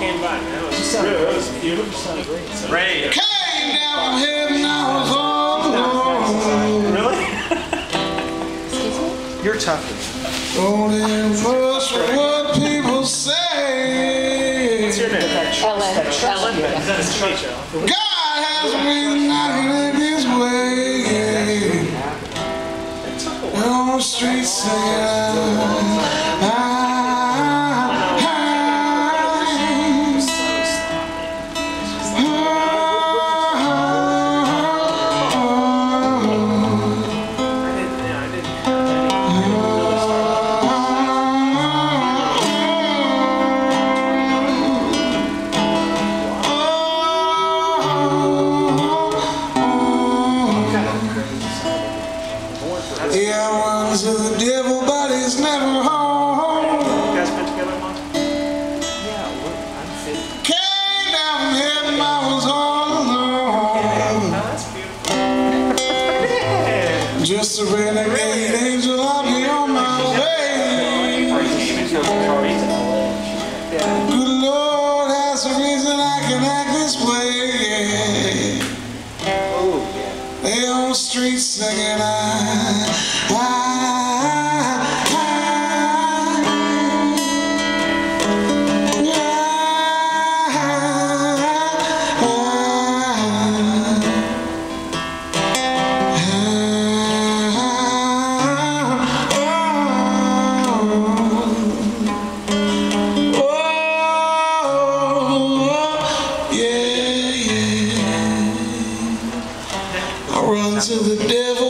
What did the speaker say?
came by, man. It was beautiful. Ray. Came down from heaven, I was all alone. Really? You're tough. Don't impress with what people say. What's your name? Ellen. Ellen. Nice to meet you. God has a reason I can live this way. On the streets singing. Yeah, I run to the devil, but he's never home. You guys been together long? Came down from heaven, I was all alone. Oh, that's beautiful. Just a renegade angel, I'll be on my way. Good Lord has a reason I can act this way. They on the streets singing, I run to the devil.